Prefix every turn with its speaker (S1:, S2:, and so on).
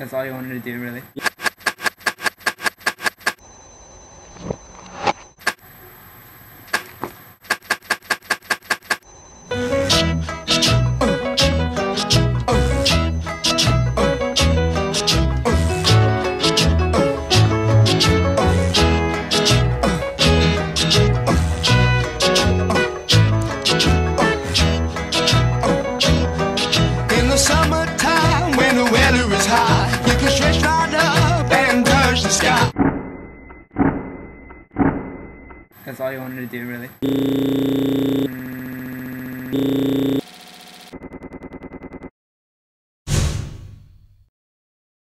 S1: That's all you wanted to do, really?
S2: Summertime when the weather is hot, you can stretch right up and touch the sky.
S1: That's all you wanted to do, really?